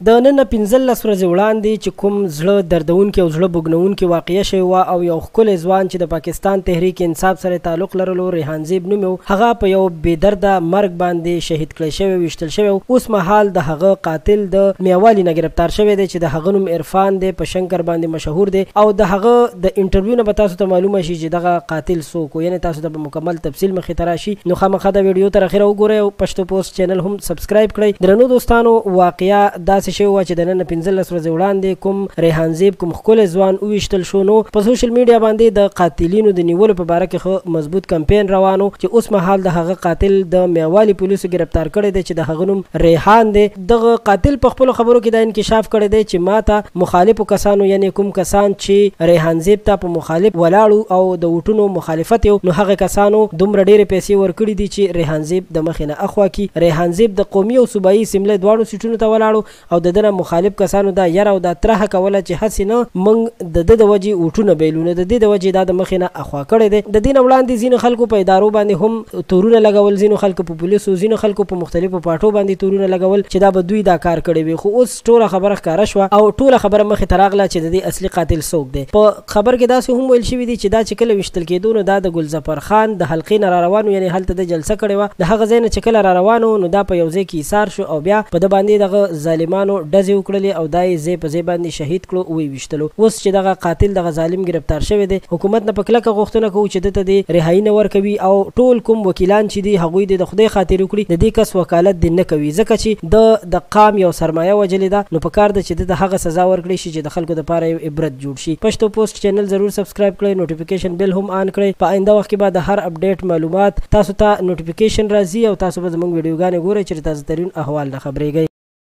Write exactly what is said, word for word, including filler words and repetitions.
د نن پنځلس ورځې وړاندې چې کوم زړه دردونکي او زړه بوږنونکي واقعه شوې وه او یو ښکلی ځوان چې د پاکستان تحریک انصاف سره تعلق لرلو ریحان زیب نوم یې هغه په یو بېدرده مرګ باندې شهید کړی شوی ویشتل شوی اوس مهال د هغه قاتل د میوالي نه ګرفتار شوی دی چې د هغه نوم عرفان دی په شنکر باندې مشهور دی او د هغه د انټرویو نه به تاسو ته معلومه شي چې دغه قاتل څوک و یعنې تاسو ته به مکمل تفصیل مخې ته راشي نو خامخا دا ویډیو تر اخره وګورئ او پښتو پوسټ چینل هم سبسکرایب کړئ. درنو دوستانو واقعه داسې شوې وه چې د نن پنځلس ورځې وړاندې کوم ریحان زیب کوم ښکلی ځوان وویشتل شو نو په سوشل میډیا باندې د قاتلینو د نیولو په باره کې ښه مضبوط کمپین روان و چې اوس مهال د هغه قاتل د میوالي پولیسو ګرفتار کړی دی چې د هغه نوم ریحان دی. دغه قاتل په خپلو خبرو کې دا انکشاف کړی دی چې ما ته مخالفو کسانو یعنې کوم کسان چې ریحان زیب ته په مخالف ولاړو او د وټونو مخالفت یو نو هغه کسانو دومره ډېرې پیسې ورکړي دي چې ریحان زیب د مخې نه اخوا کړي. ریحان زیب د قومي او صوبایي اسمبلۍ دواړو سیټونو ته ولاړو او د ده نه مخالف کسانو دا یره او دا ترهه کوله چې هسې نه موږ د ده د وجې وټونه بیلو نو د دې د وجې دا د مخې نه اخوا کړی دی. د دې نه وړاندې ځینو خلکو په ادارو باندې هم تورونه لګول ځینو خلکو په پولیسو ځینو خلکو په مختلفو پاټو باندې تورونه لګول چې دا به دوی دا کار کړی وي خو اوس ټوله خبره ښکاره شوه او ټوله خبره مخې ته راغله چې د دې اصلي قاتل څوک دی. په خبر کې داسې هم ویل شوي دي چې دا چې کله ویشتل کېدو نو دا د ګلظفر خان د حلقې نه را روانو یعنې هلته د جلسه کړې وه د هغه ځای نه چې کله را روانو نو دا په یو ځای کې ایثار شو او بیا په ده باندې دغه ظالمانو ډزې وکړلې او دا یې ځای په ځای باندې شهید کړو ویې ویشتلو. اوس چې دغه قاتل دغه ظالم ګرفتار شوی دی حکومت نه په کلکه غوښتنه کوو چې ده ته د رهایي نه ورکوي او ټول کوم وکیلان چې دي هغوی د خدای خاطر وکړي د دې کس وکالت دې نه کوي ځکه چې د د قام یو سرمایه وجلې ده نو په کار ده چې د هغه سزا ورکړي شي چې د خلکو دپاره یو عبرت جوړ شي. پښتو پوسټ چینل ضرور سبسکرایب کړئ نوټیفیکیشن بیل هم آن کړئ په آینده وخت کې به د هر اپډیټ معلومات تاسو ته نوټیفیکیشن راځي او تاسو به زموږ ویډیوګانې ګورئ چې تازه ترین احوال نه خبرېږئ.